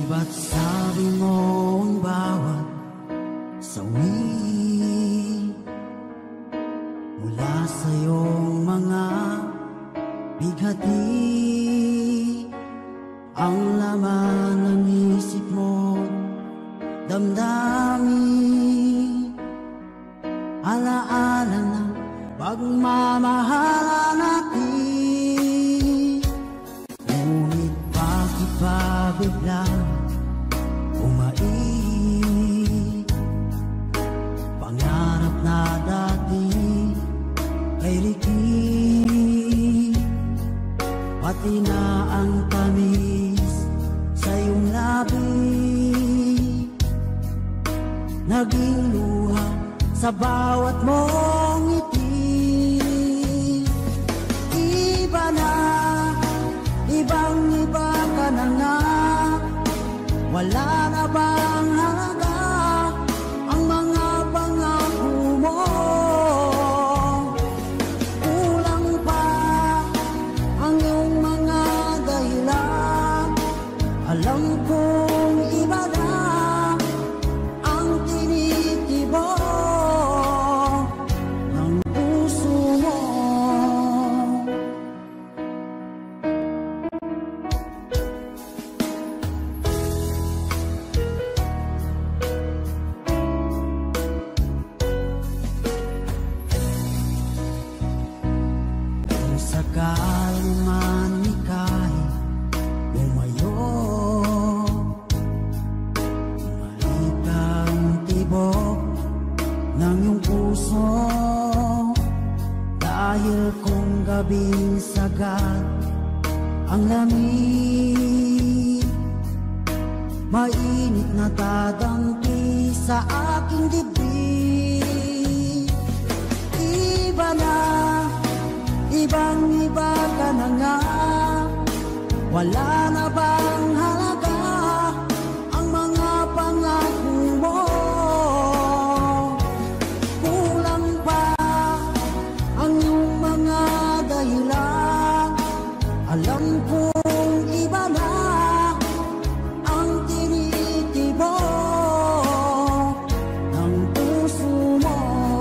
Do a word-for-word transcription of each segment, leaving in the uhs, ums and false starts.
Ba't sabi mo ang bawat sawi mula sa iyong mga bighati ang laman ng isip mo, damdamin, alaala ng pagmamahalan natin. Ngunit bakit ba biglang umait pangarap na dati kay Ricky, pati na ang tamis sa iyong labi naging luha sa bawat mong ngiti. Iba na, ibang iba ka na nga, wala na bang halaga ang mga pangako mo? Kulang pa ang iyong mga dahilan, alam kong iba na ang tinitibok ng puso mo. Sakali man ika'y umayo, malikang tibok ng iyong puso, dahil kung gabing sagad ang lamig, mainit na dadampi sa aking dibdib. Iba na, ibang iba ka na nga, wala na bang halaga ang mga pangako mo? Kulang pa ang iyong mga dahilan, alam kong iba na ang tinitibok ng puso mo.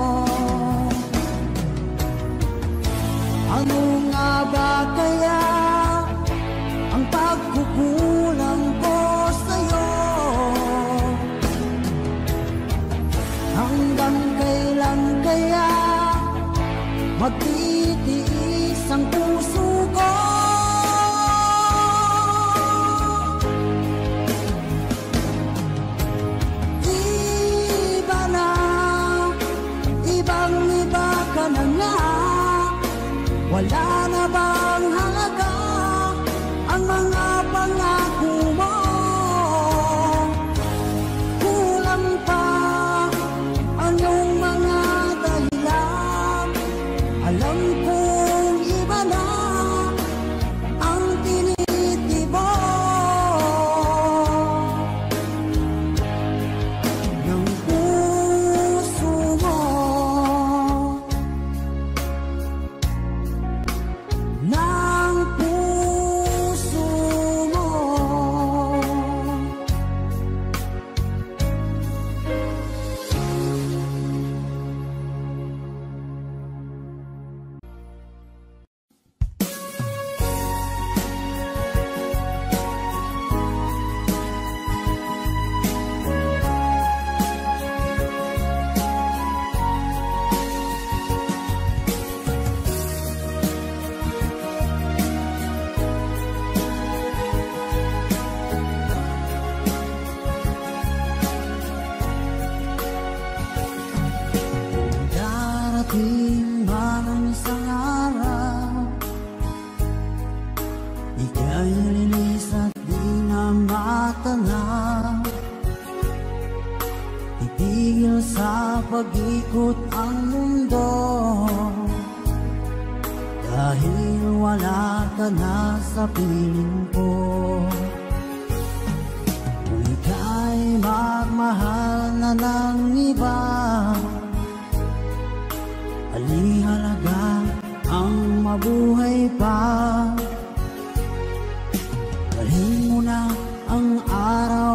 Ano nga ba kaya ang pagkukulang ko sa'yo? Hanggang kailan kaya magtitiis ang puso ko? Iba na, ibang iba ka na nga, wala na bang halaga ang mga pangako mo? Kulang pa ang iyong mga dahilan, alam kong iba na ang tinitibok ng puso mo. Ng puso mo. Darating man ang isang araw, ika'y lilis at di na matanaw. Titigil sa pag-ikot ang mundo, dahil wala ka na sa piling ko. Kung ika'y magmahal na ng iba, alihalaga ang mabuhay pa. Dalhin mo na ang araw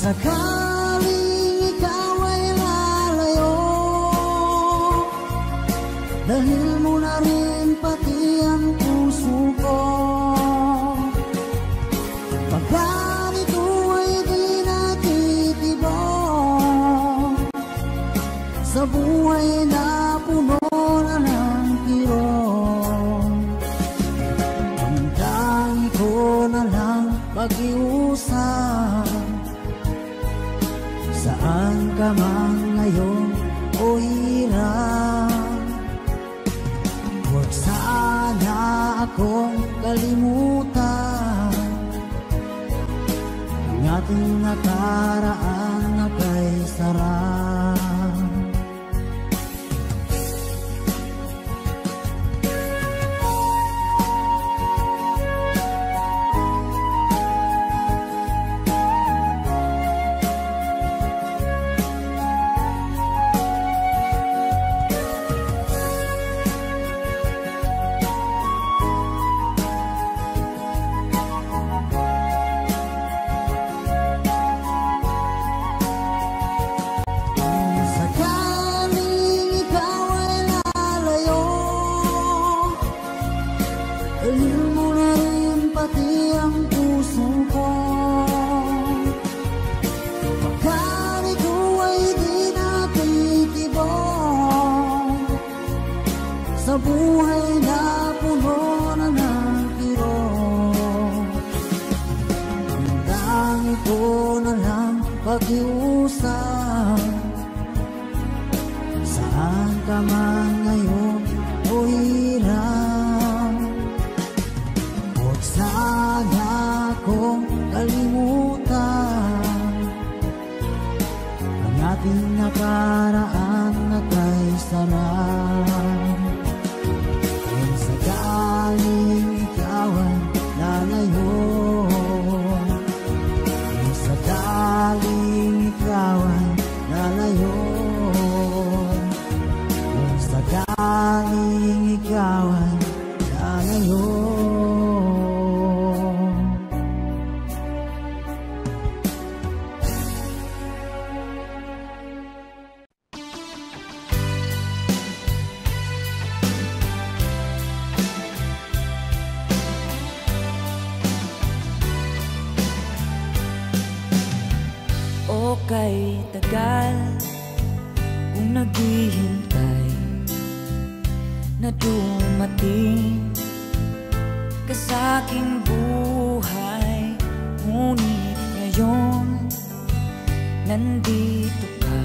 sakaling ikaw ay lalayo, dahil mo na rin pati ang puso ko. Pagkalito ay di natitibok sa buhay na puno na ng kirot. Ang tangi ko na lang pag-iusap, saan ka man ngayon o hirap. Huwag sana akong kalimutan ang ating nakaraan na kay sarap. Sa buhay na puno na ng kirot, hanggang ito na lang pag-iusap, saan ka man ngayon o hirap. Huwag sana akong kalimutan ang ating nakaraan na kay sarap. Sakaling ikaw ay lalayo, sakaling ikaw ay lalayo, sakaling ikaw ay lalayo. Kay tagal kung naghihintay na dumating ka sa aking buhay, ngunit ngayon nandito ka.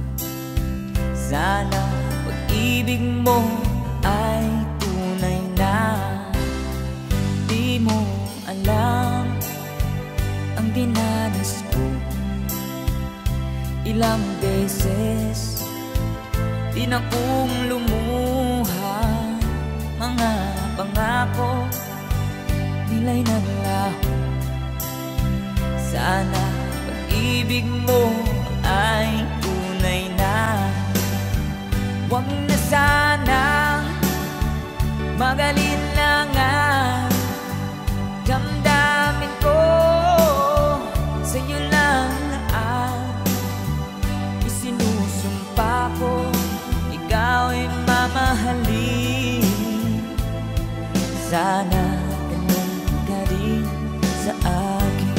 Sana pag-ibig mo ay tunay na. Di mo alam ang dinanas ko, ilang beses di na kong lumuha. Mga pangako nila'y naglaho. Sana pag-ibig mo ay tunay na. Huwag na sanang mag-alinlangan, damdamin ko sa'yo lang na ang isinusumpa ko. Ikaw ay mamahalin, sana ganun ka rin sa akin.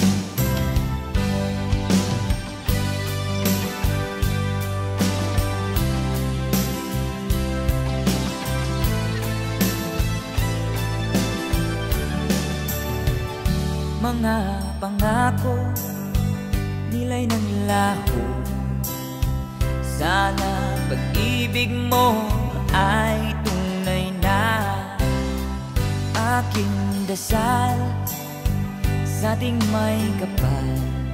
Mga pangako nila'y naglaho. Sana pag-ibig mo ay tunay na. Aking dasal sa ating may kapal,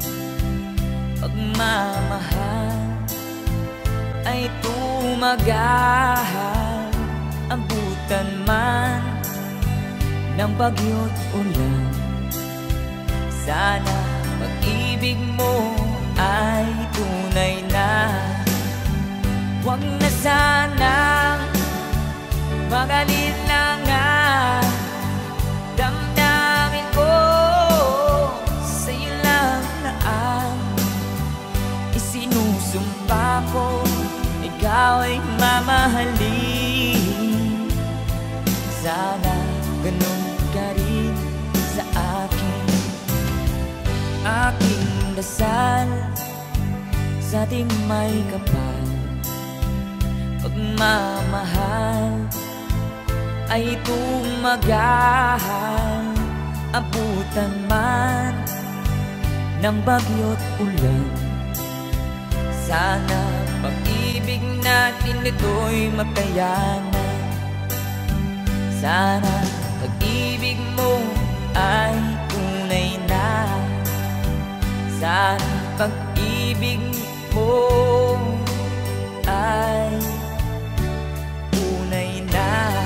pagmamahal ay tumagal. Abutan man ng bagyo't ulan, sana pag-ibig mo ay tunay na. Huwag na sanang mag-alinlangan, damdamin ko sa'yo lang na ang ako, ikaw ay mamahalin. Sana ganun ka rin sa akin. Aking dasal sa ating may kapal, pagmamahal ay tumagahal. Abutan man ng bagyo't ulan, sana pag-ibig natin ito'y makayanan. Sana pag-ibig mo ay tunay na. Sana pag-ibig mo ay tunay na.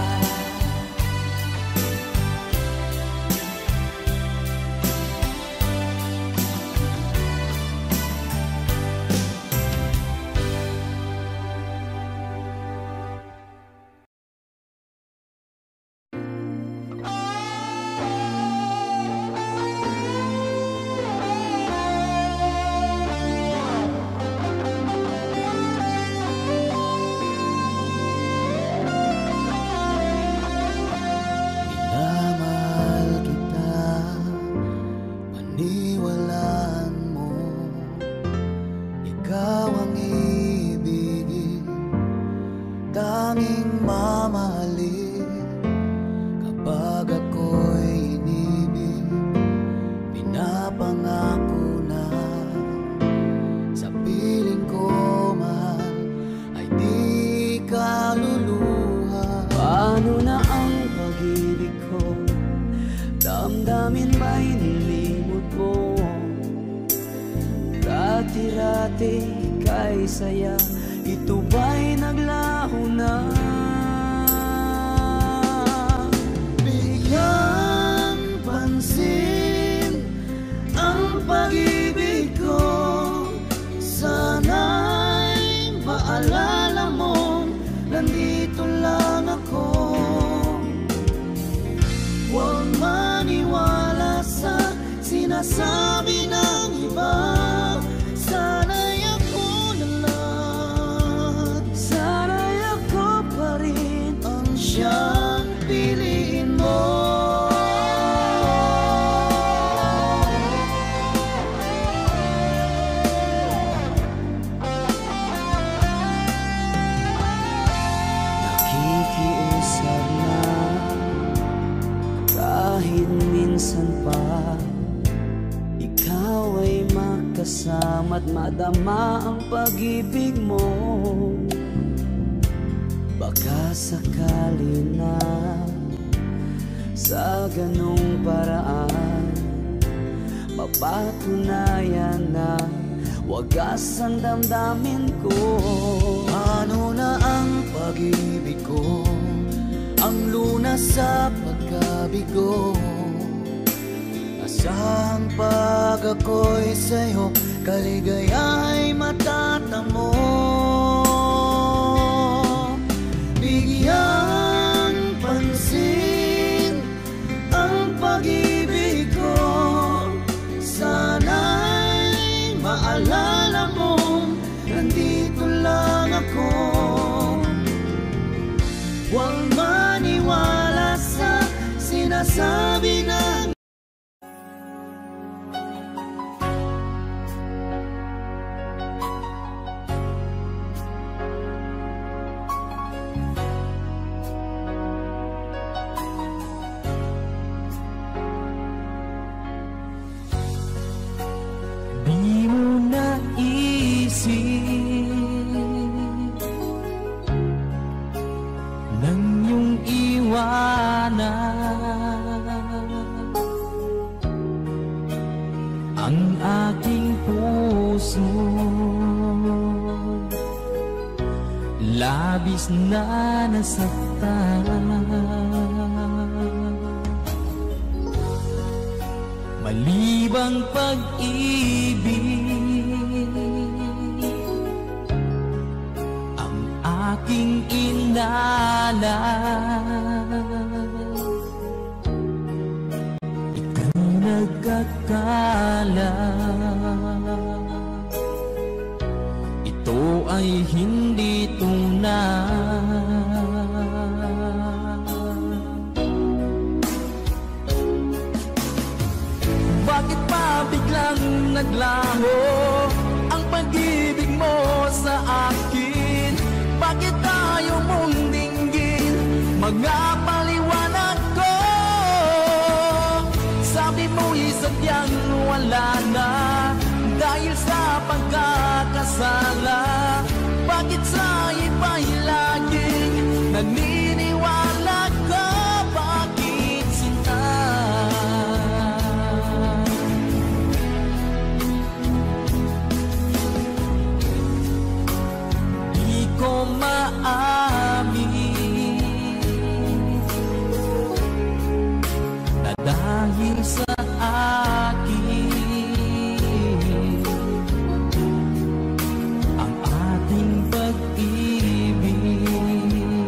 Dati kay saya, ito ba'y naglaho na? Bigyan pansin ang pag-ibig ko, sana'y maalala mo, nandito lang ako. Huwag maniwala sa sinasabi ng iba. Sana'y ako na lang, sana'y ako pa rin ang siyang piliin mo. Nakikiusap na kahit minsan pa ikaw ay makasama at madama ang pag-ibig mo. Baka sakali na sa ganung paraan mapatunayan na wagas ang damdamin ko. Ano na ang pag-ibig ko, ang lunas sa pagkabigo. Asang pag ako'y sa'yo, kaligaya'y matatamo. Bigyan pansin ang pag-ibig ko, sana'y maalala mo, nandito lang ako. Huwag maniwala sa sinasabi ng ang aking puso, labis na nasaktan. Malibang pag-ibig ang aking inalan. Ikaw nagkakala, ito ito ay hindi tunay. Bakit pa biglang naglaho ang pag-ibig mo sa akin? Bakit tayo mong dinggin mga paliwanag ko? Sabi mo'y sadyang wala na dahil sa pagkakasala. Bakit sa iba'y laging naniniwala ka? Bakit sinta? Di ko maamin na dahil sa akin ang ating pag-ibig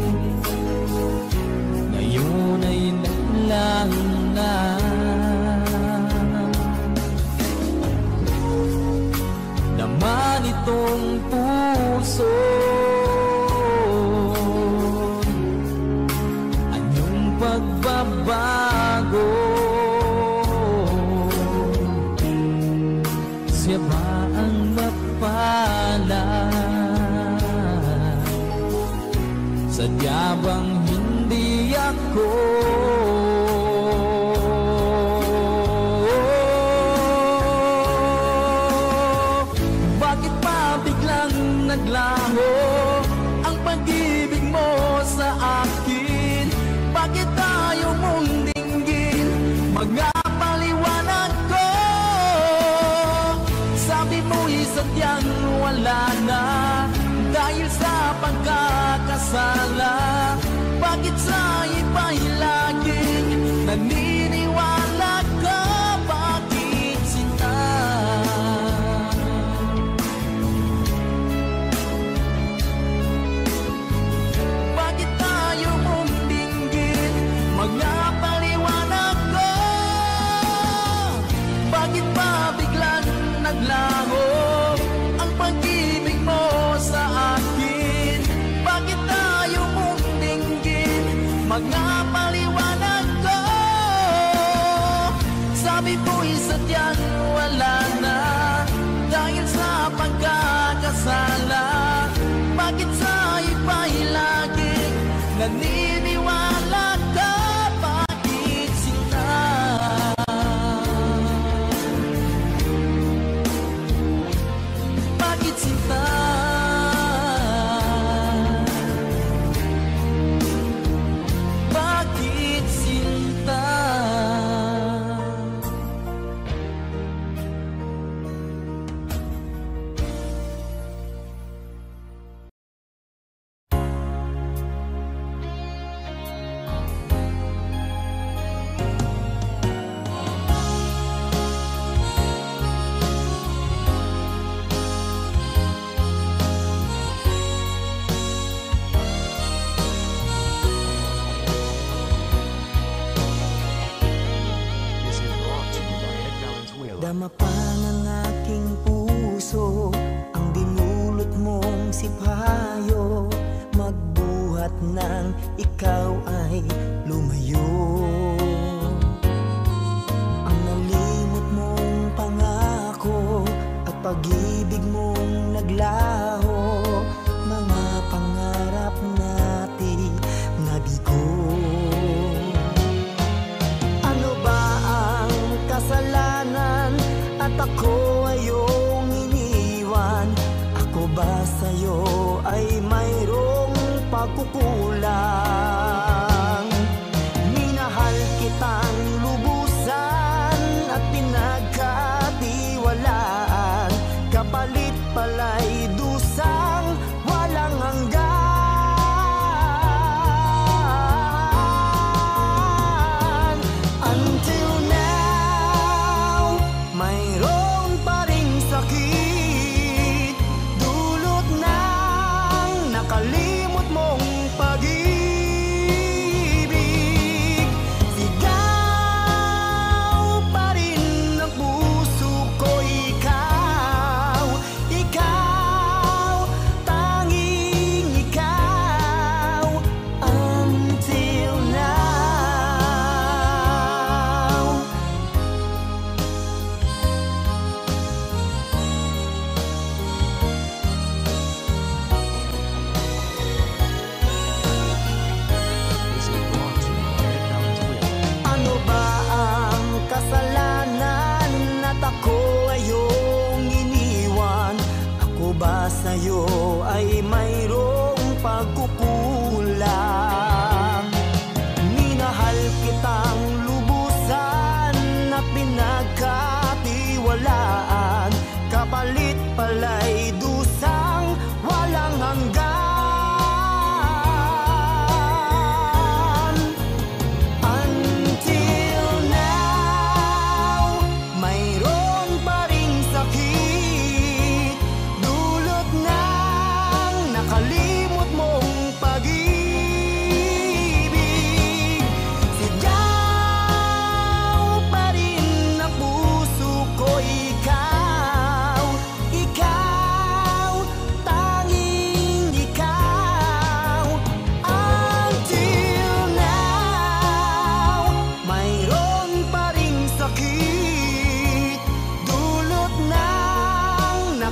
ngayon ay naglaho na. Naman itong puso anyong pagbabago. Siya ba ang mapala? Sadya bang hindi ako? Bakit pa biglang naglaho ang pag-ibig mo sa akin? Bakit tayo mong dinggin mga paliwanag ko? Sabi mo'y sadyang wala na dahil sa pagkakasala. Bakit sa iba'y laging naniniwala ka? Bakit sinta? Bakit tayo mong dinggin mga paliwanag ko? Bakit pa biglang naglaho ang pag-ibig mo sa akin? Bakit tayo mong dinggin mga paliwanag ko? Sabi ko'y sadyang wala na dahil sa pagkakasala. Bakit sa iba'y laging naniniwala ka? Bakit sinta? Bakit sinta? Bakit sinta? Dama pa ng aking puso ang dinulot mong sipayo, magbuhat ng ikaw ay lumayo. Ang nalimot mong pangako at pag-ibig mong naglaho, mga pangarap natin nabigo. Ano ba ang kasalanan at ako ay iyong iniwan? Ako ba sa'yo ay mayroong pagkukulang? Minahal kitang lubusan at pinagkatiwalaan, kapalit pala'y dusang walang hanggan. Until now, mayroon pa ring sakit, dulot ng nakalimot mong pag-ibig. Sigaw pa rin ang puso ko, ikaw, ikaw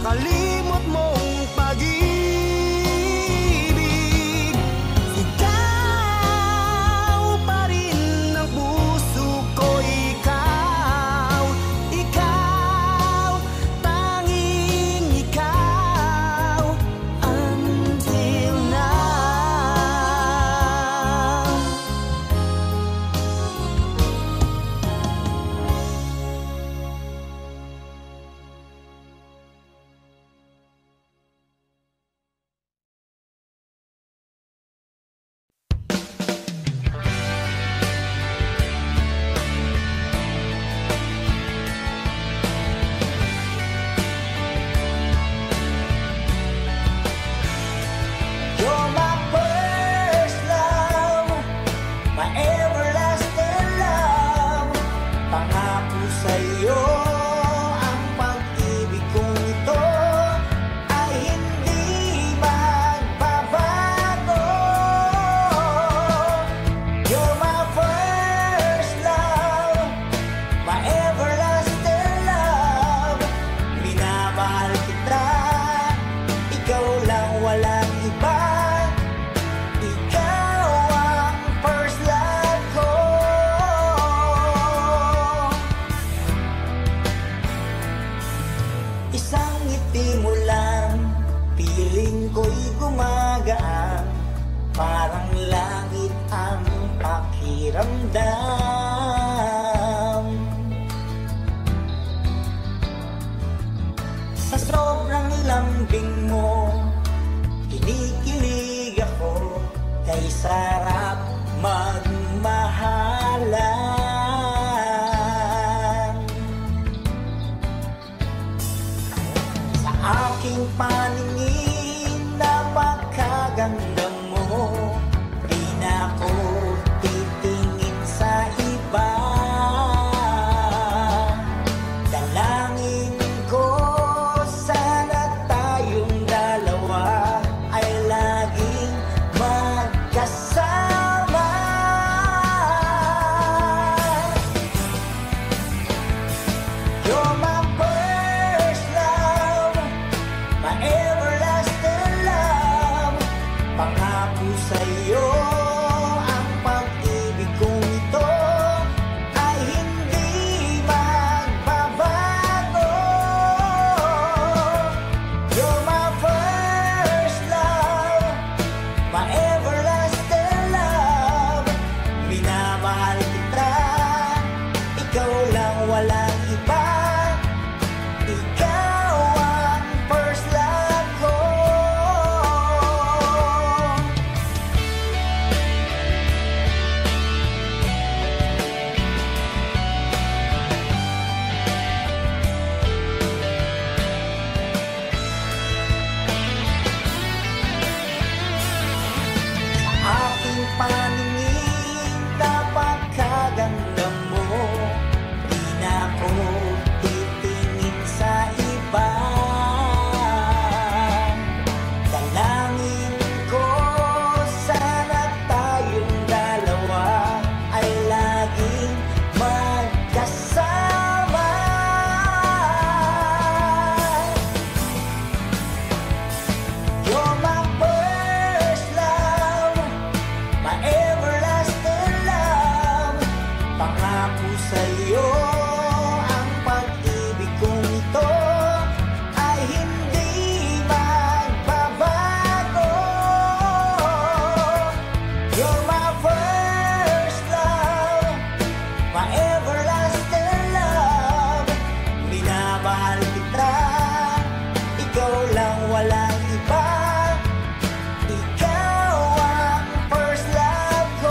makalimot mong pag-ibig. Ikaw pa rin ang puso ko, ikaw, ikaw, tanging ikaw, until now. You're my first love, my everlasting love. Pangako sa'yo ang pag-ibig kong ito ay hindi magbabago. You're my first love, my everlasting love. Minamahal kita, ikaw lang, walang iba. Ikaw ang first love ko. Isang ngiti mo lang, piling ko'y gumagaan. Parang langit ang pakiramdam. Sa sobrang lambing mo, kinikilig ako, kay sarap magmahalan. Sa aking paningin, napakaganda mo, di na ako titingin sa iba. Dalangin ko, sana tayong dalawa ay laging magkasama. You're my first love, my everlasting love. Pangako sa'yo ang pag-ibig kong ito ay hindi magbabago. You're my first love, my everlasting love. Minamahal kita, ikaw lang, walang iba. Ikaw ang first love ko. Sa aking paningin, napakaganda mo, di na ako titingin sa iba. Dalangin ko, sana tayong dalawa ay laging magkasama. You're my first love, my everlasting love. Pangako sa'yo ang pag-ibig kong ito ay hindi magbabago. You're my first love, my everlasting love. Minamahal kita, ikaw lang, walang iba. Ikaw ang first love ko.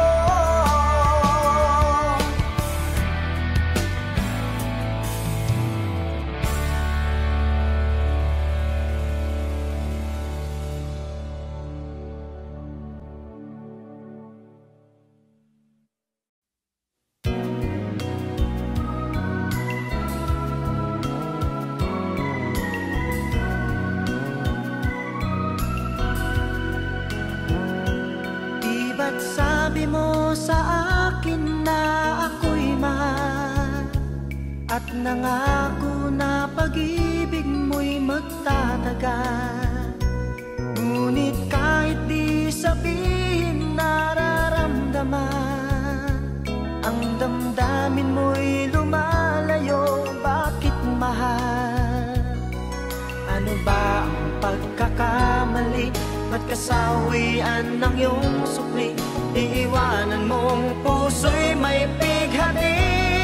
Ba't sabi mo sa akin na ako'y mahal, at nangako na pag-ibig mo ko'y magtatagal. Ngunit kahit di sabihin nararamdaman, ang damdamin mo'y lumalayo. Bakit mahal? Ano ba ang pagkakamali? Ba't kasawian ng iyong sukli? Iiwanan mong puso'y may pighati.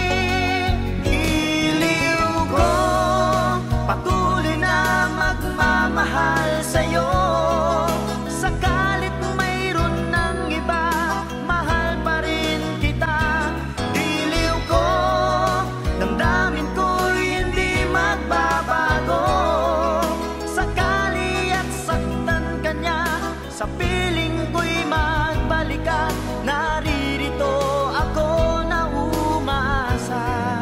Giliw ko, patuloy na magmamahal sa'yo. Sakalit mayroon ng iba, mahal pa rin kita. Giliw ko, damdamin ko'y hindi magbabago. Sakali at saktan ka niya, sa piling ko'y magbalik ka. Naririto ako na umasa.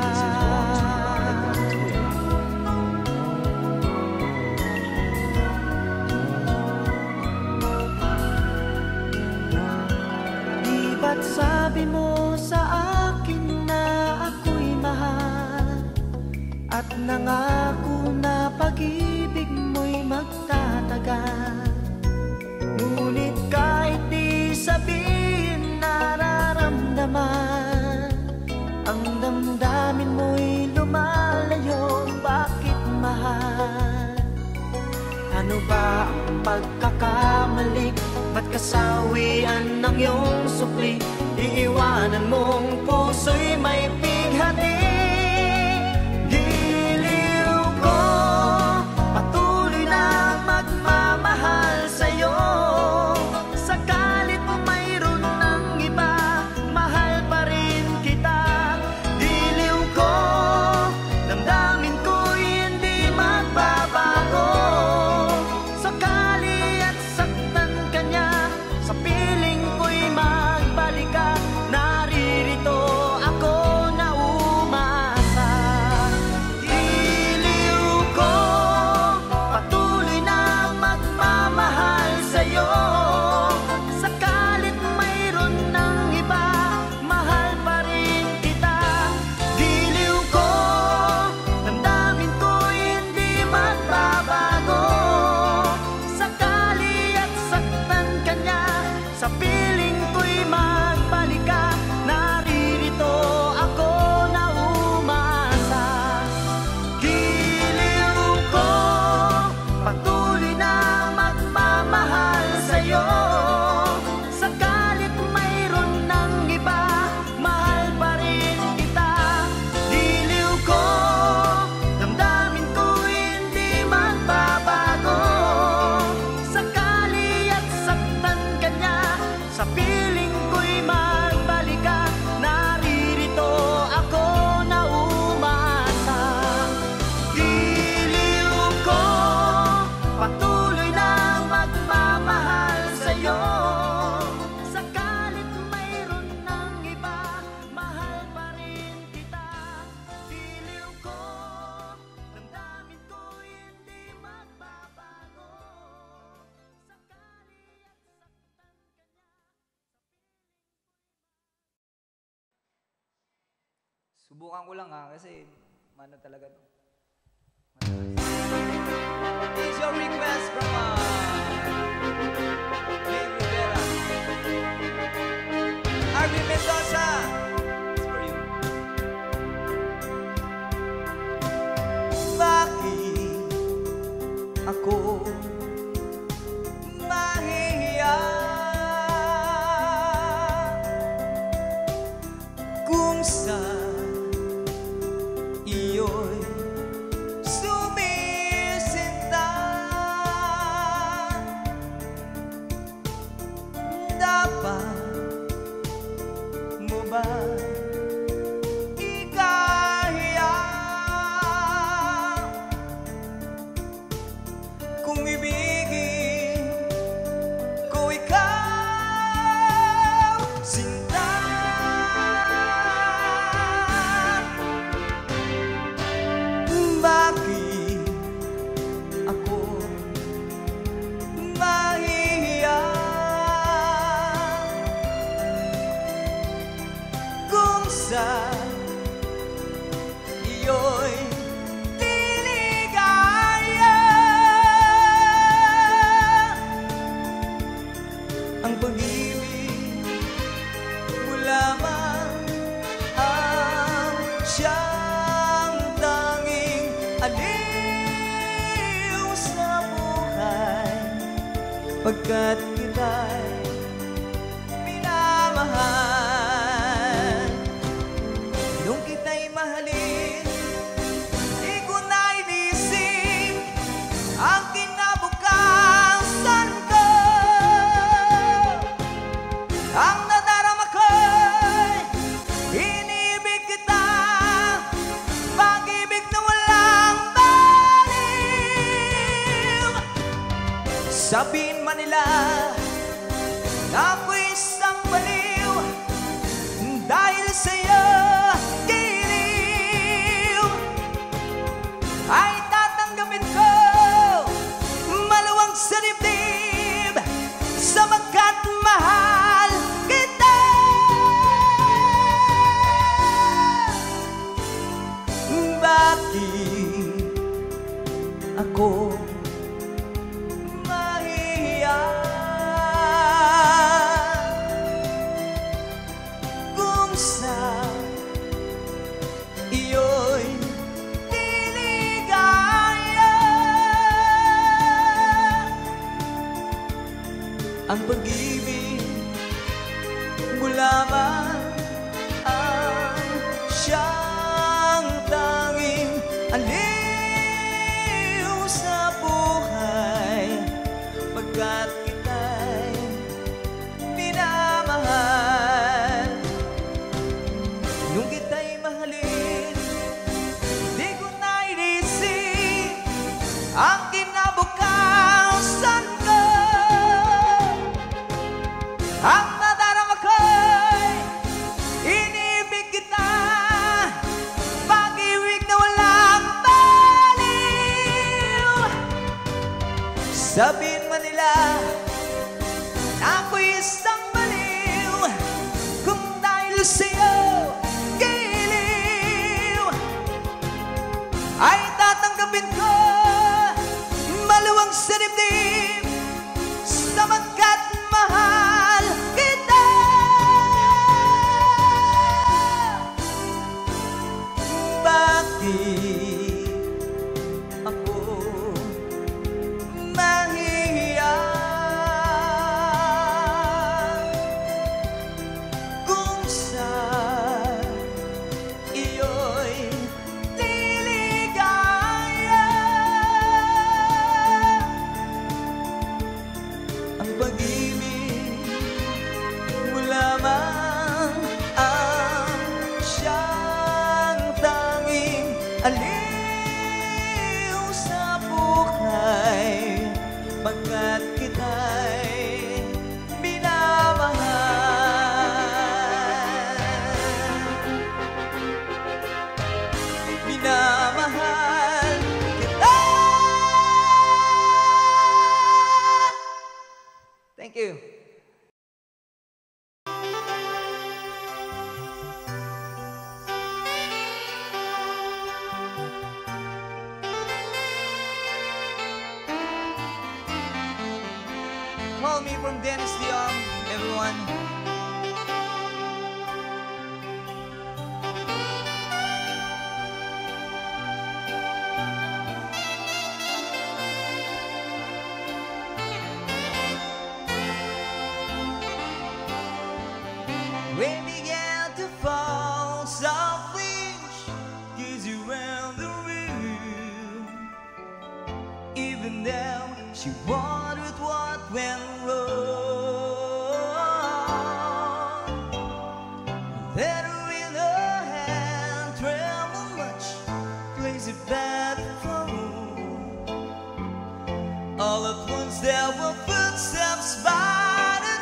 Di ba't sabi mo sa akin na ako'y mahal, at nangako na pag-ibig mo'y magtatagal. Ngunit kahit di sabihin nararamdaman, ang damdamin mo'y lumalayo. Bakit mahal? Ano ba ang pagkakamali? Ba't kasawian ng iyong sukli? Iiwanan mong puso'y may pighati. Giliw ko, patuloy na magmamahal sa'yo. Sakalit mayroon ng iba, mahal pa rin kita. Giliw ko, damdamin ko'y hindi magbabago. Sakali at saktan ka niya, sa piling ko'y magbalik ka. Naririto ako na umasa. Giliw ko, patuloy na magmamahal sa'yo. Sakalit mayroon ng iba, mahal pa rin kita. Giliw ko, damdamin ko'y hindi magbabago. Sakali at saktan ka niya, sa piling ko'y magbalik ka. Naririto ako na umasa. Giliw ko, patuloy na magmamahal sa'yo. Sakalit mayroon ng iba, mahal pa rin kita. Giliw ko, damdamin ko'y hindi magbabago. Sakali at saktan ka niya, sa piling ko'y magbalik ka. Naririto ako na umasa. Giliw ko, patuloy na magmamahal sa'yo. Sakalit mayroon ng iba, mahal pa rin kita. Giliw ko, damdamin ko'y hindi magbabago. Sakali at saktan ka niya. Subukan ko lang ha, kasi mano talaga to. It's your request from uh, Dave Rivera. Arvin Mendoza. It's for you. Bakit ako mahihiya kung sa iyo'y sumisinta? Dapat mo ba ikahiya kung ibig pagkat kita'y minamahal. Nung kita'y mahalin, di ko na inisip ang kinabukasan ko. Ang nadarama ko'y inibig kita, pag-ibig na walang baliw. Sabihin man nila na ako'y isang baliw dahil sa'yo giliw, ay tatanggapin ko maluwang sa dibdib sapagkat mahal kita. Bakit ako mahihiya kung sa iyo'y niligaya? Ang pag-ibig mo lamang ang siyang tanging aliw sa buhay, pagkat kita'y minamahal. Nung kita'y mahalin, di ko na inisip ang kinabukasan ko. Ang nadarama ko'y inibig kita, pag-ibig na walang baliw. Sabihin man nila na ako'y isang baliw, kung dahil sa'yo giliw, ay tatanggapin ko maluwang sa dibdib sapagkat mahal kita. Bakit ako mahihiya kung sa iyo'y niligaya? Ang pag-ibig mo lamang ang siyang tanging aliw sa buhay, pagkat kita'y minamahal. Minamahal kita. Thank you. Call me from Dennis Dion, everyone. Rain began to fall softly, gives you around the room. Even though she wondered what went wrong, that in her hand trembled much, plays it bad phone. All at once there were footsteps by the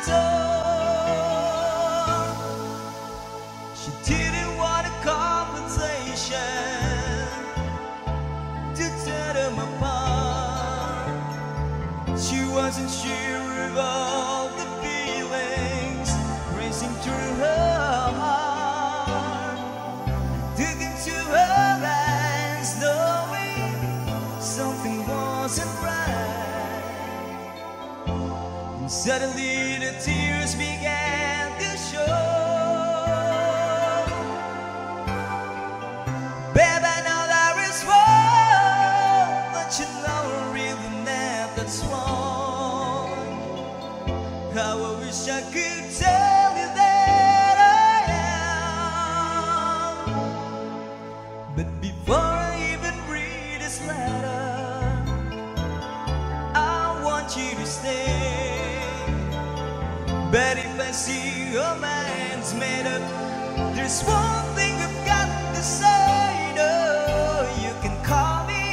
door. She didn't want a compensation to tear them apart. She wasn't sure of all the feelings racing through her heart. Took into her eyes, knowing something wasn't right. And suddenly the tears began to show. Babe, I know there is wrong, but you know really that that's wrong. wish I could tell you that I am, but before I even read this letter, I want you to stay. But if I see your mind's made up, there's one thing I've got to say. No, you can call me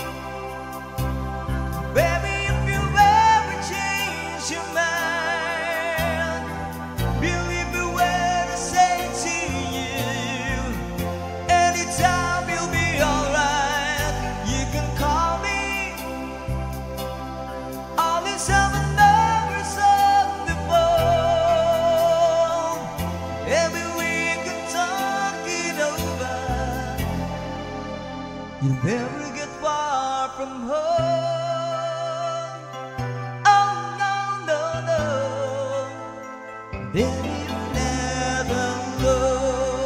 baby if you ever change your mind. Believe me when I say to you, anytime you'll be alright. You can call me. All these other numbers on the phone, maybe we can talk it over. You'll never get far from home. Oh no, no, no, baby, you'll never know.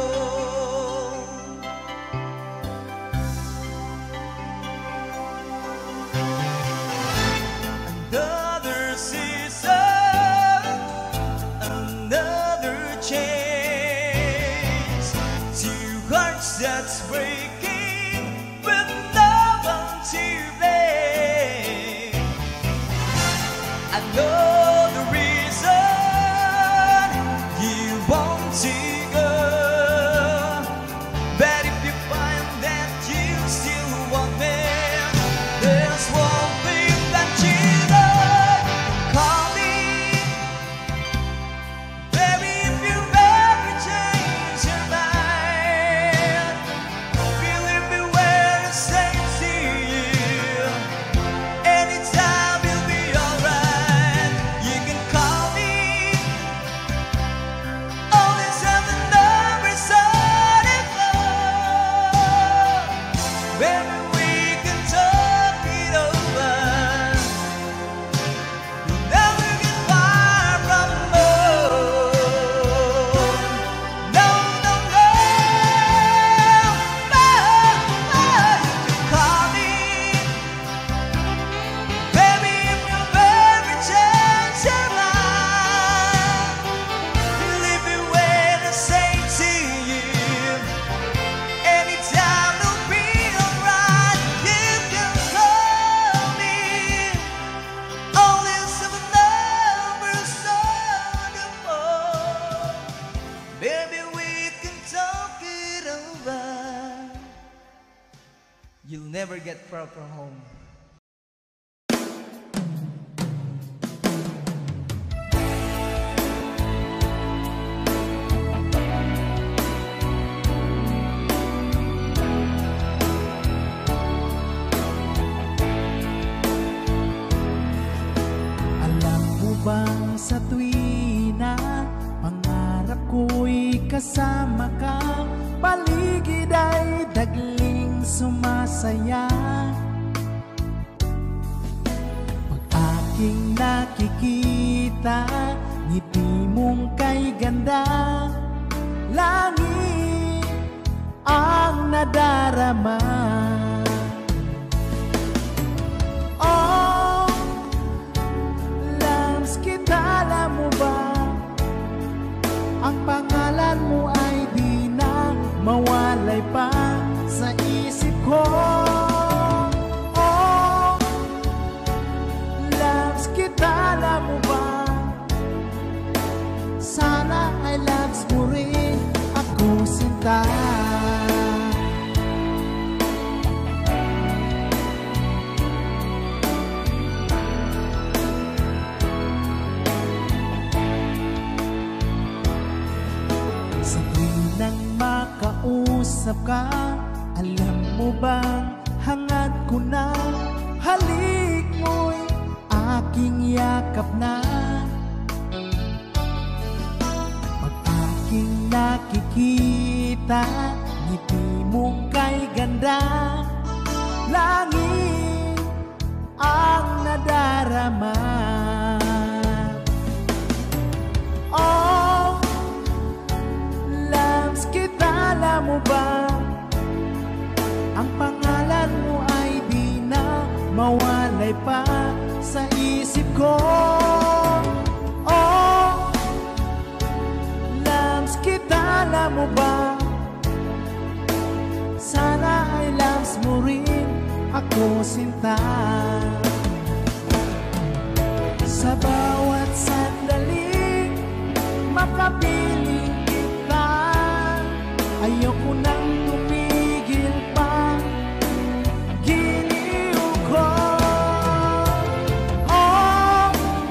Another season, another chance. Two hearts that's breaking with no one to blame. I know the reason you want to go, but if you find that you still want me, there's one thing that you know. Call me, baby, if you ever change your mind. Believe me when I say to you, anytime you'll be alright. You can call me. All these other numbers on the phone, maybe we can talk it over. You'll never get far from home. No, no, no, no, no. You can call me, baby, if you've ever changed your mind. Believe me when I say to you, anytime you'll be alright. You can call me. All these other numbers on the phone, maybe we can talk it over. You'll never get far from home. Alam mo bang sa tuwina, pangarap ko'y kasama ka. Paligid ay dagling sumasaya. Pag aking nakikita, ngiti mong kay ganda, langit ang nadarama. Oh, loves kita, alam mo ba? Ang pangalan mo ay di na mawalay pa sa isip ko. Oh, loves kita, alam mo ba? Sana ay loves mo rin ako, sinta. Sa tuwing makausap ka, alam mo bang hangad ko na, halik mo'y aking yakap na. Pag aking nakikita, ngiti mong kay ganda, langit ang nadarama. Oh, loves kita, alam mo ba? Ang pangalan mo ay di na mawalay pa sa isip ko. Oh, ako sinta. Sa bawat sandali makapiling kita, ayoko nang tumigil pa. Giliw ko, oh,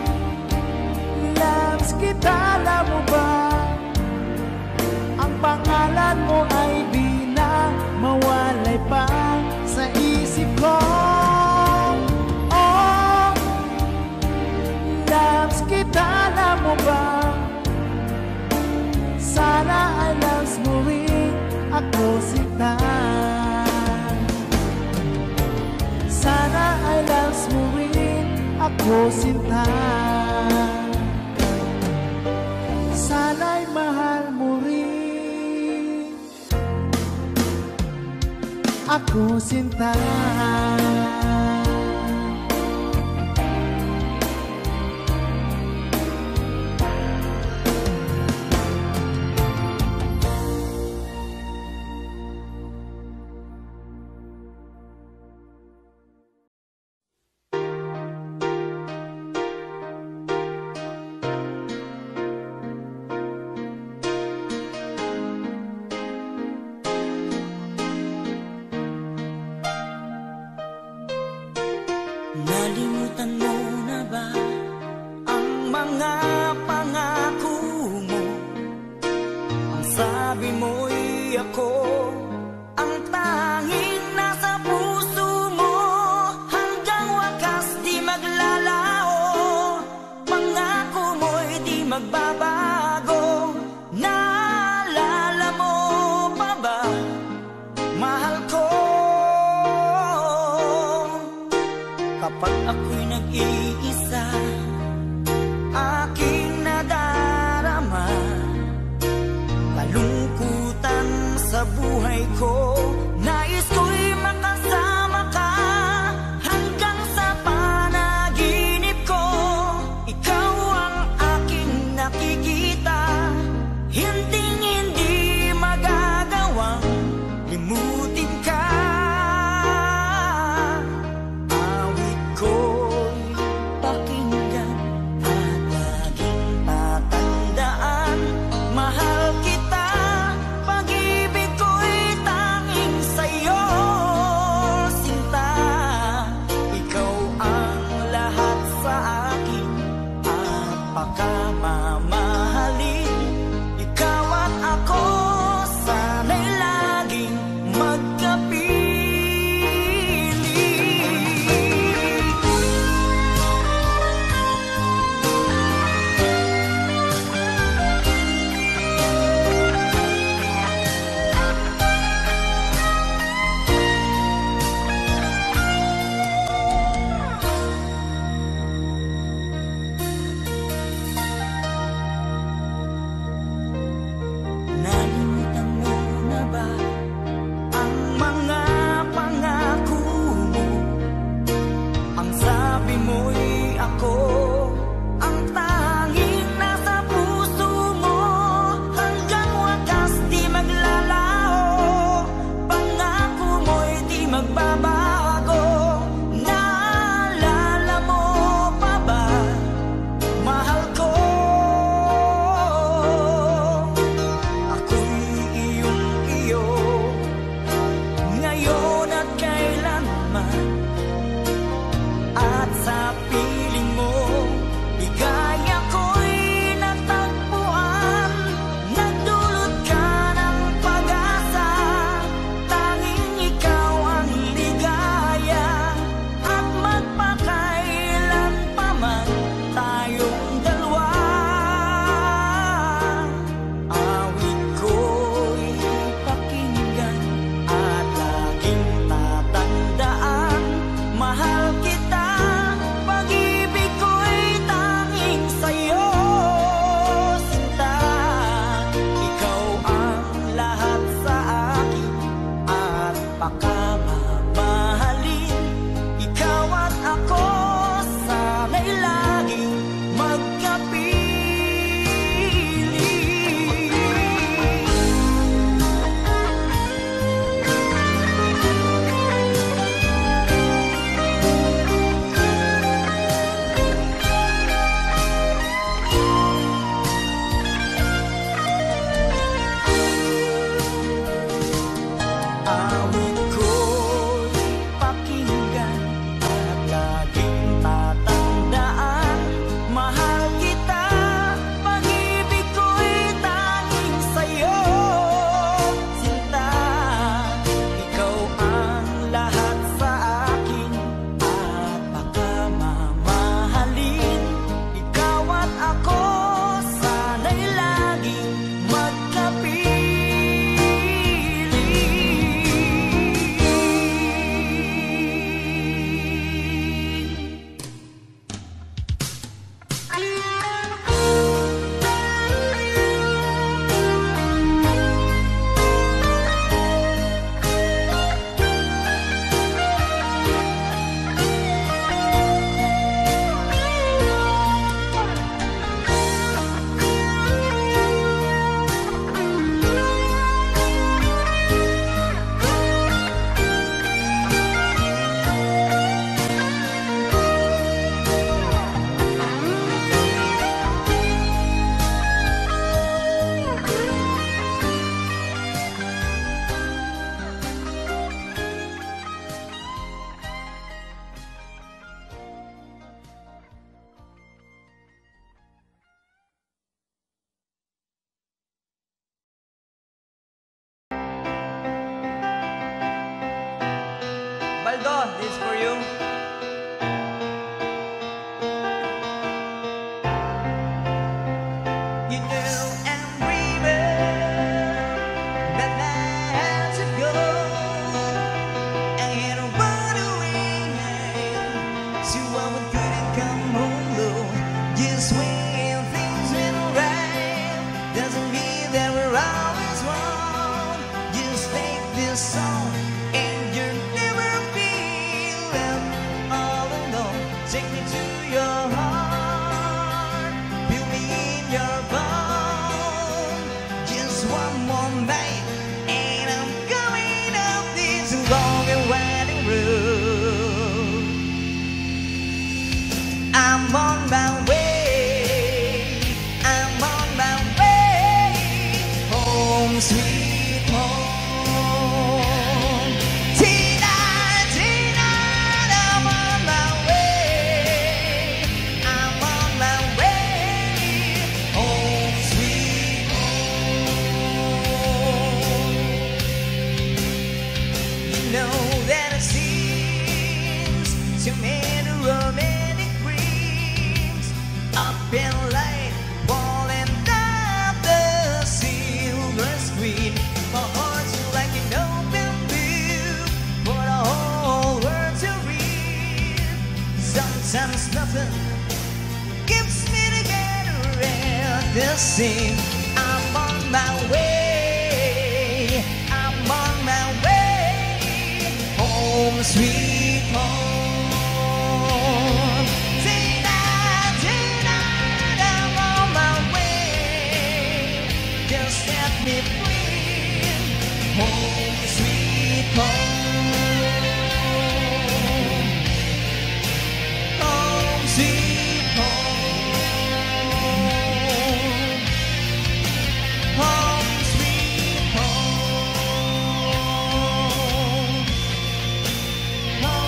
loves kita. Alam mo ba, ang pangalan mo ay di na mawalay pa sa isip ko. Oh, loves kita. Alam mo ba, sana ay loves mo rin ako sinta. Sana ay loves mo rin ako sinta. Sana'y mahal mo rin ako sinta. Nalimutan mo na ba ang mga pangako mo? Ang sabi mo'y ako ang tanging nasa puso mo. Hanggang wakas di maglalao, pangako mo'y di magbabago. Naalala mo pa ba, mahal ko? Kapag ako'y nag-iisa, aking nadarama kalungkutan sa buhay ko. Nais ko'y makasama ka hanggang sa panaginip ko. Ikaw ang aking nakikita, hinding-hindi magagawang limutin ka. At sa piling mo Take me to your heart, build me in your bone. Just one more night, and I'm going up this long and winding road. I'm on my way, I'm on my way, home sweet home. Tonight, tonight, I'm on my way, I'm on my way, home sweet home. You know that it seems too many romantic dreams up in light, falling down the silver screen. My heart's like an open book for the whole world to read. Sometimes nothing keeps me together at the same. I'm on my way, I'm on my way, home sweet home. Tonight, tonight, I'm on my way. Just set me free, home sweet home. Home sweet home. Home sweet home. Home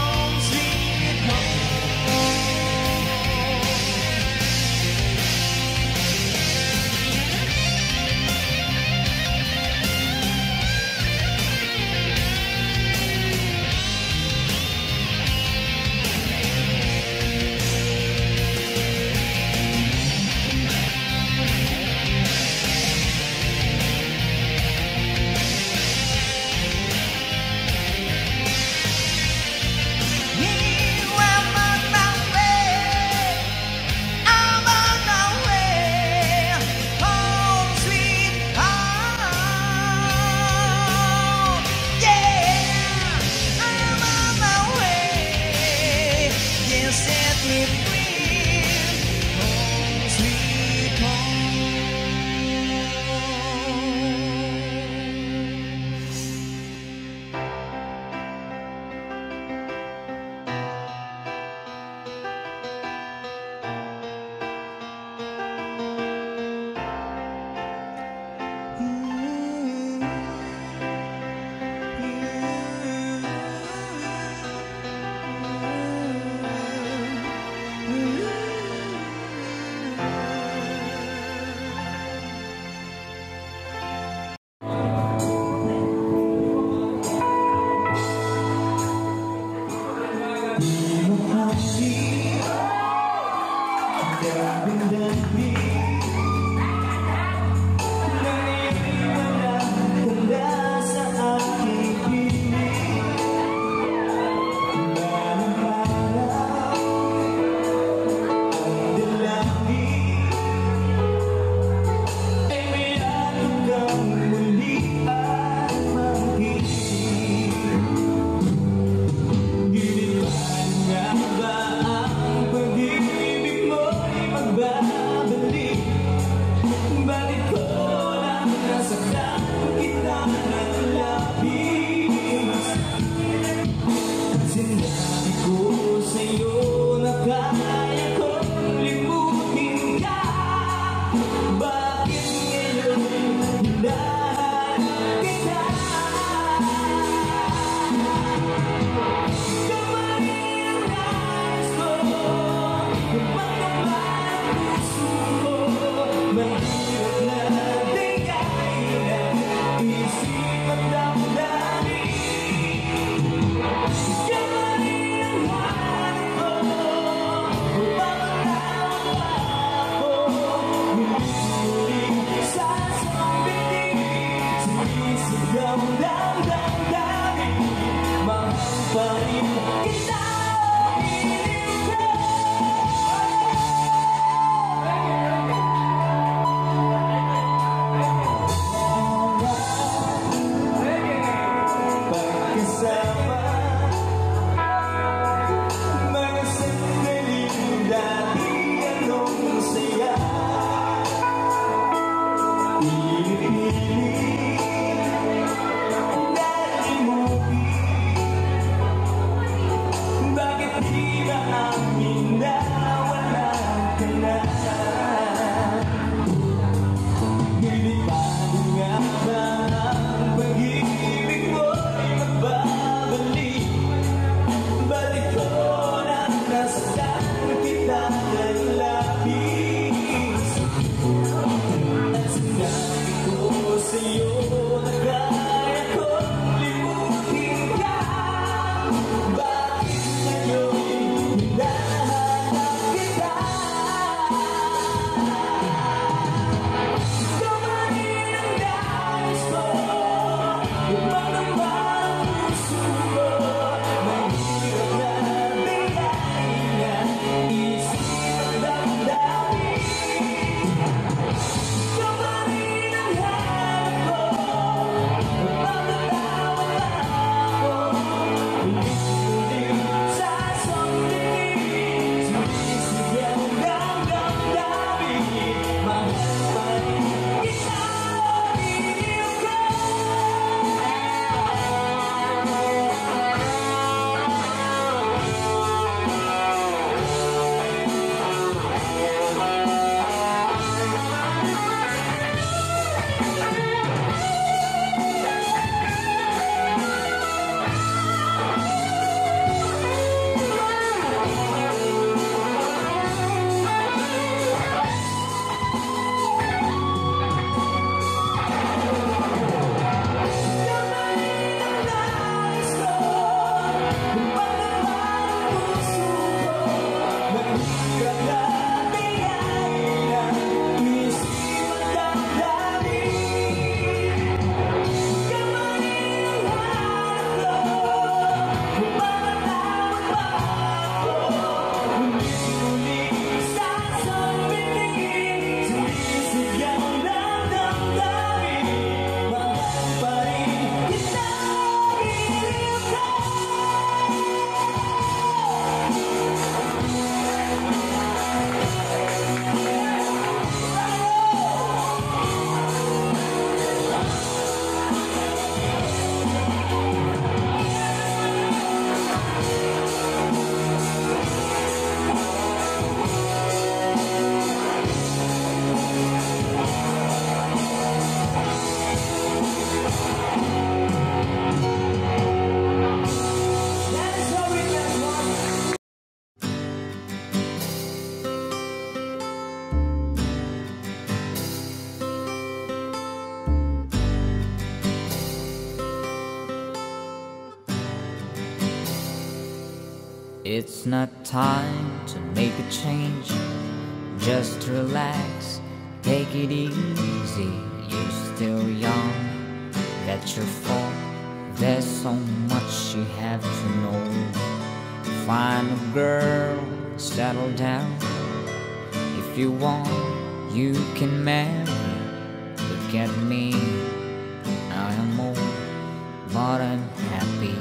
It's not time to make a change. Just relax, take it easy. You're still young, that's your fault. There's so much you have to know. Find a girl, settle down. If you want, you can marry. Look at me, I am old, but I'm happy.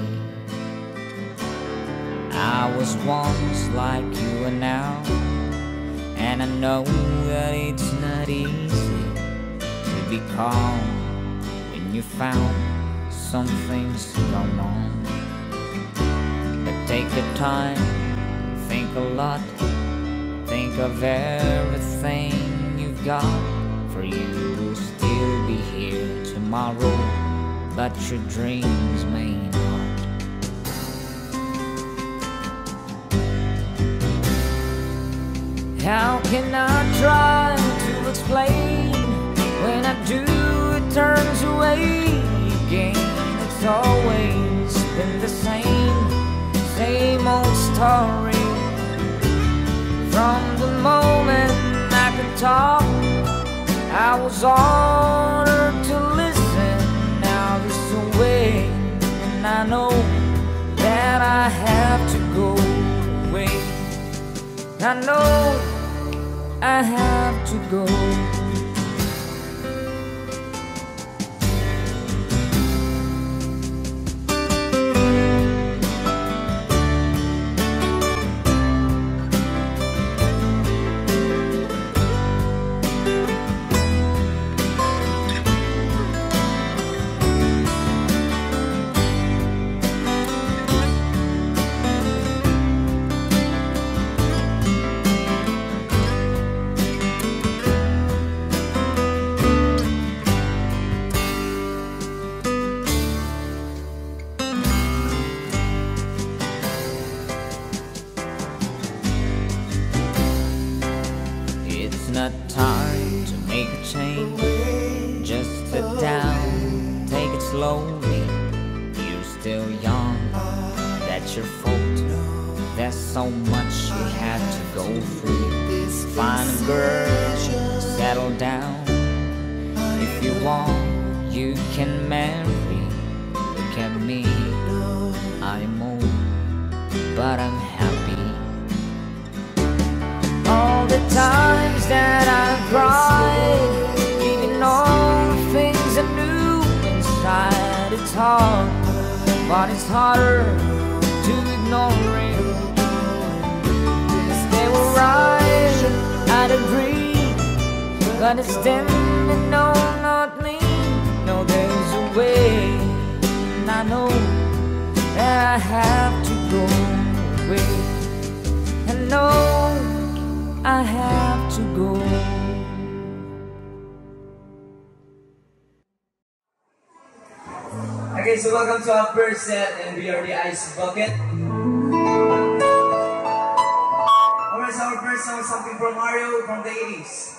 I was once like you are now, and I know that it's not easy to be calm when you found something's going on. But take your time, think a lot, think of everything you've got. For you will still be here tomorrow, but your dreams may not. How can I try to explain? When I do, it turns away again. It's always been the same, same old story. From the moment I could talk, I was ordered to listen. Now this away, and I know that I have to go away. I know I have to go. It's not time to make a change. Just sit down, take it slowly. You're still young, that's your fault. There's so much you have to go through. Find a girl, settle down. If you want, you can marry. Look at me, I'm old, but I'm happy. All the times that I cried, even all the things I knew inside. It's hard, but it's harder to ignore it. Yes, they were right, I'd agree, but it's them and no, not me. No, there's a way, and I know that I have to go away. And no, I have to go. Okay, so welcome to our first set, and we are the Ice Bucket. Alright, so our first song is something from Mario from the eighties.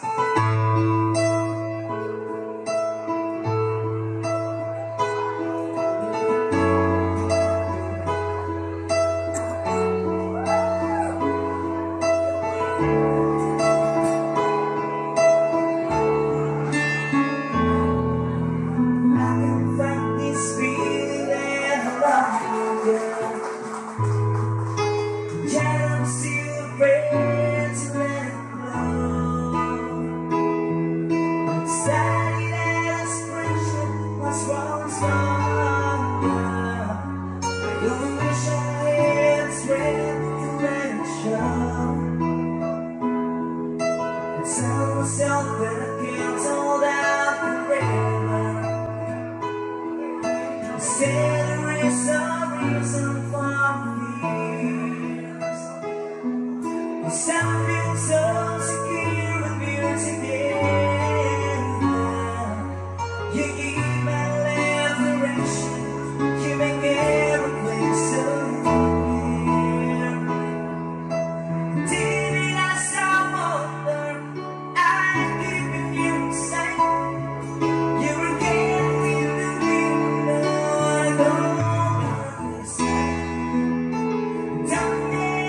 Don't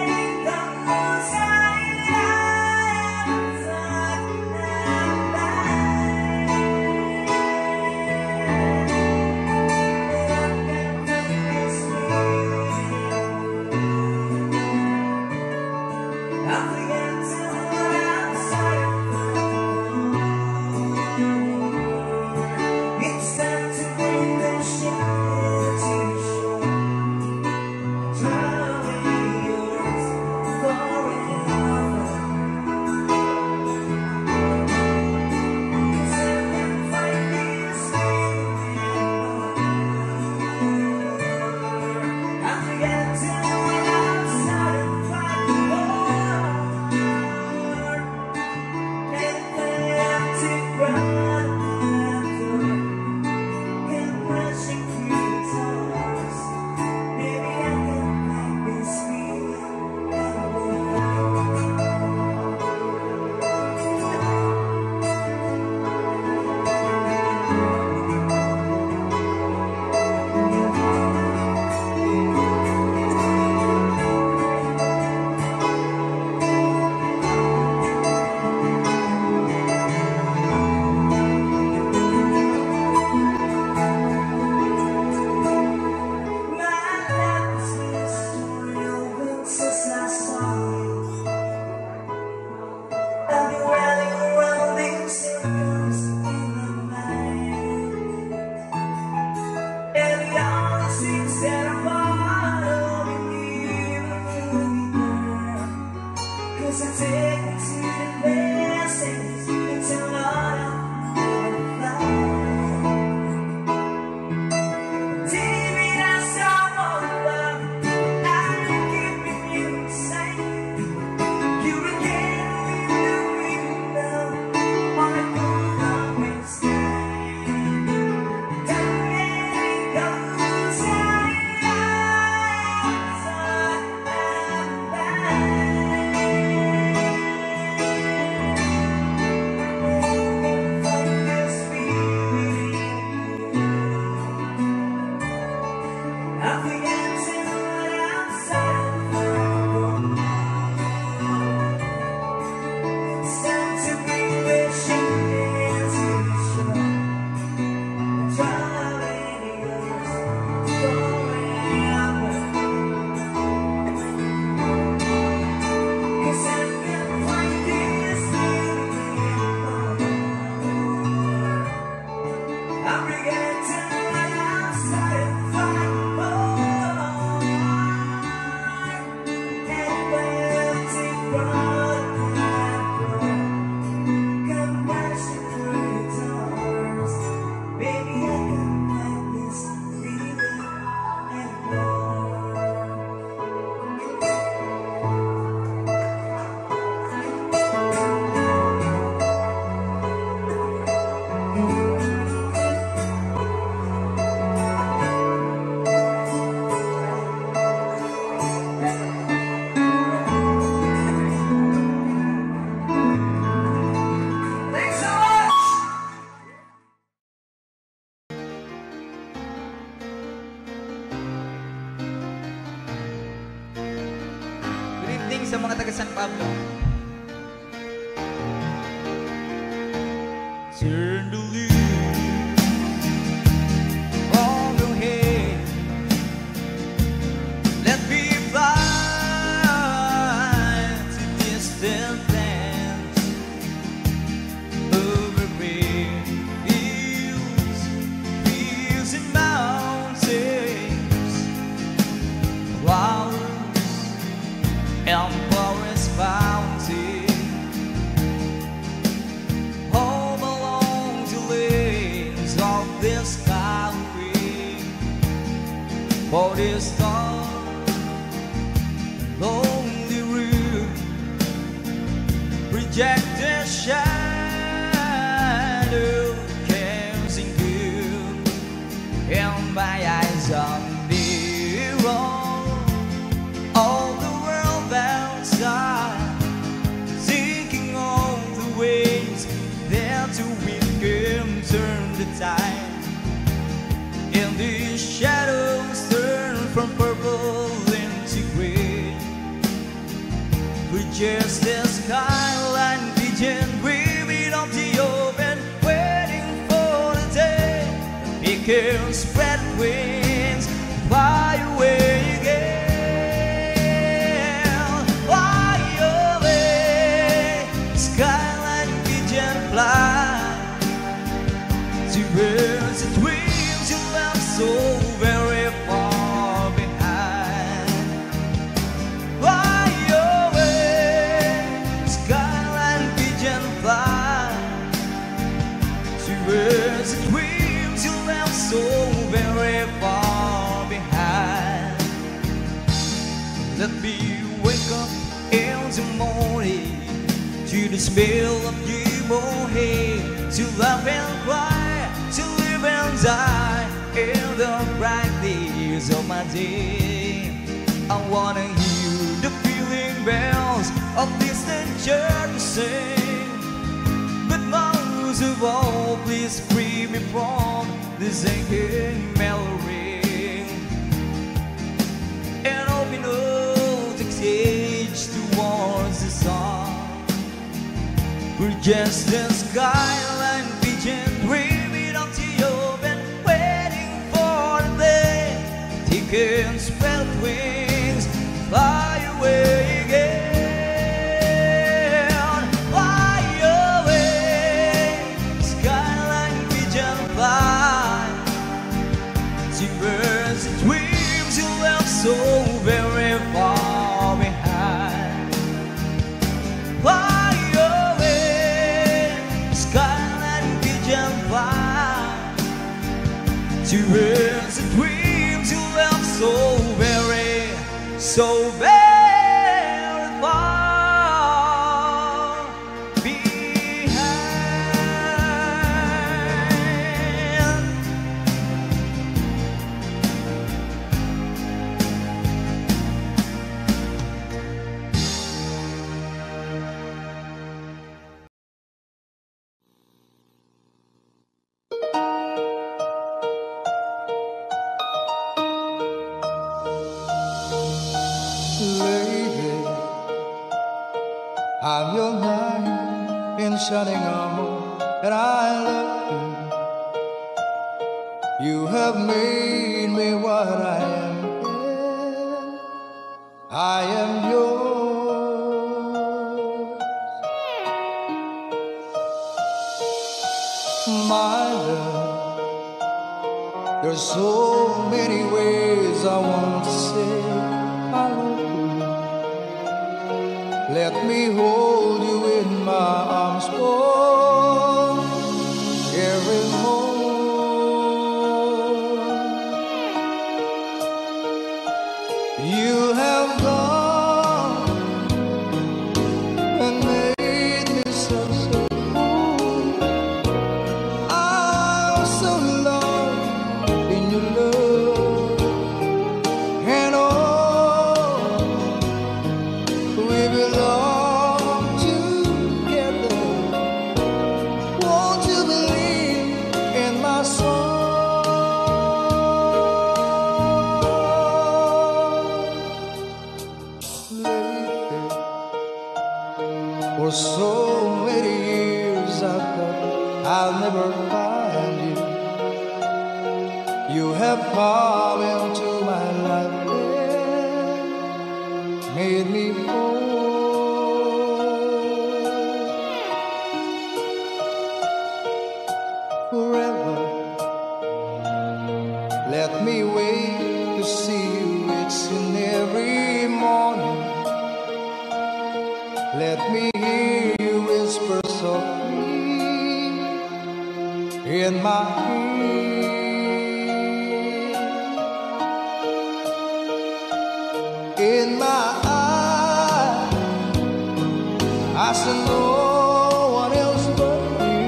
Sa mga taga San Pablo. Turn the leaves on your head. Let me fly to distant lands, over green fields, fields and mountains, flowers and forest fountain, home along the lanes of this gallery. For this dark, lonely room, rejected shadow casting gloom, and my eyes on mirror. All the world outside, thinking of the ways that we can turn the tide. And the shadows turn from purple into gray. We just the skyline pigeon breathing on the open, waiting for the day it can spread wings, fly away again. Fly away. morning, to the smell of newborn hay, to laugh and cry, to live and die in the bright days of my day. I wanna hear the pealing bells of distant churches sing, but most of all, please free me from this aching memory, and open up the cage towards the sun. We're just a skyline pigeon dreaming until you've been waiting for the day. Take and spread wings, fly away again. Fly away, skyline pigeon fly. Towards the dreams you left so very far behind. Fly away, skyline pigeon fly. Towards the dreams you left so very, so very far behind. Lady, I'm your knight in shining armor, and I love you. You have made me what I am. I am yours, my love. There's so many ways I want to say I love you. Let me hold you in my arms for every moment. You have gone and made me so, so cool. I'm so lost in your love, and oh, we belong together. Won't you believe in my song? Lately, for so many years I thought I'll never find you. You have come into my life and made me whole. Forever, let me wait to see you. It's in every morning. Let me hear you whisper softly in my ear. In my eyes, I see no one else but you.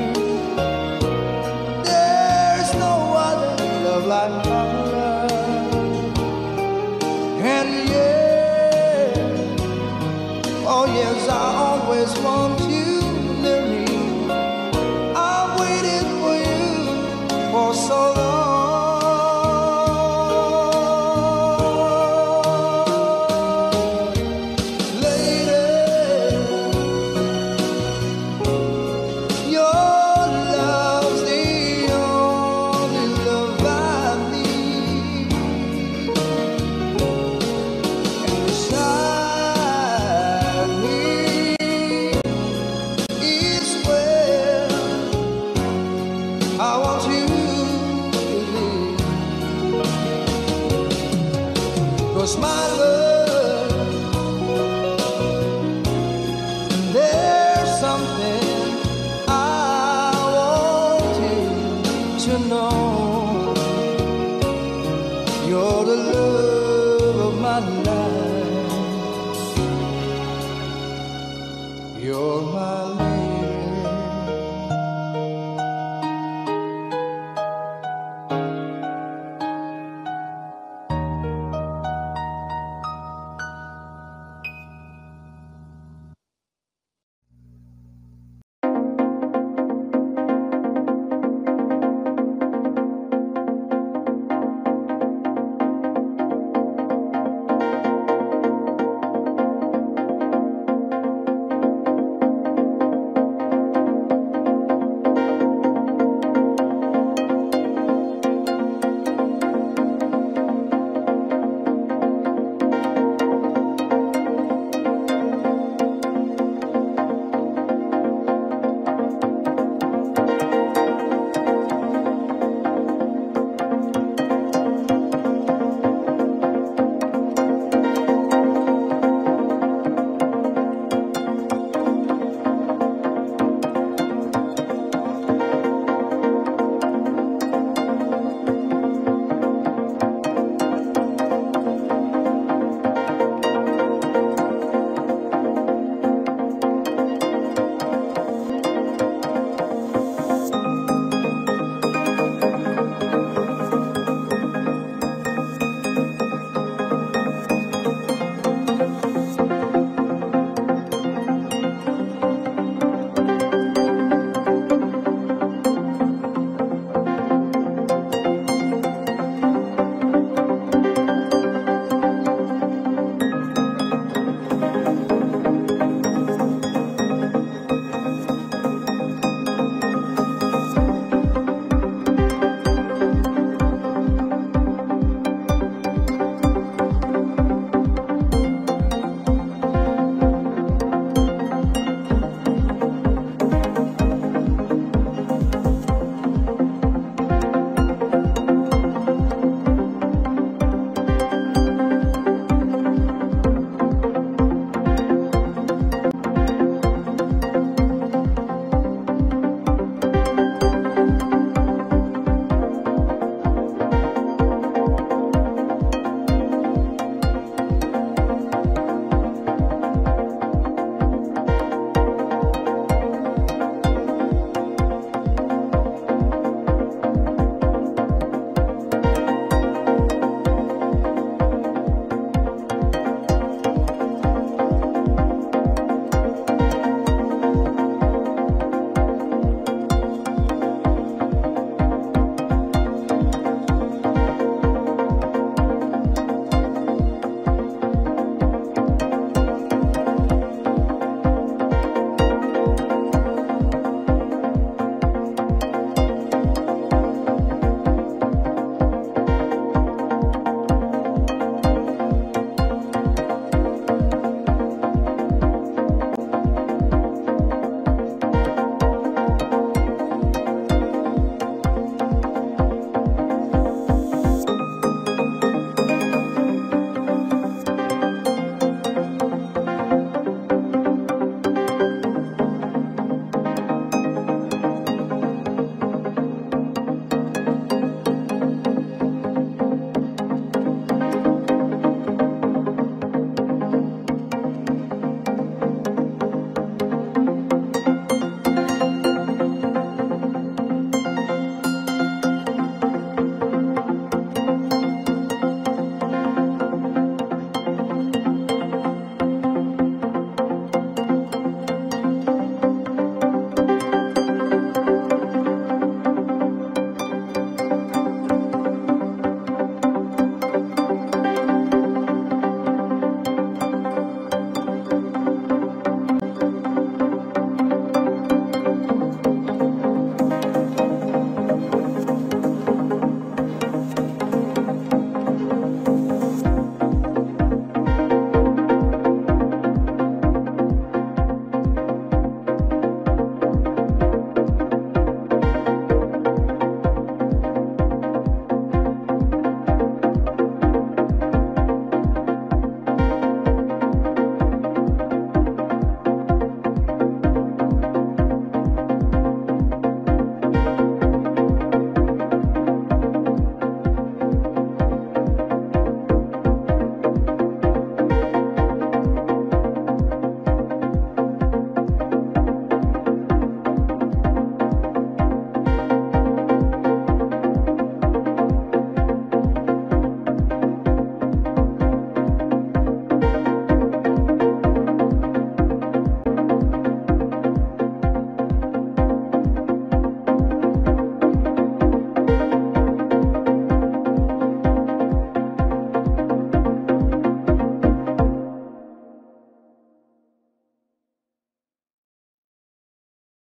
There's no other love like my love. And yeah, oh yes, I always want you near me. I've waited for you for so long. Lady, your love's the only love I need. And beside me is You're my lady.